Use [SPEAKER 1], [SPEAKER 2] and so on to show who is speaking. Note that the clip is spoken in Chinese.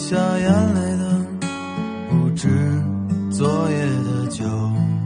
[SPEAKER 1] 下眼泪的，不止昨夜的酒。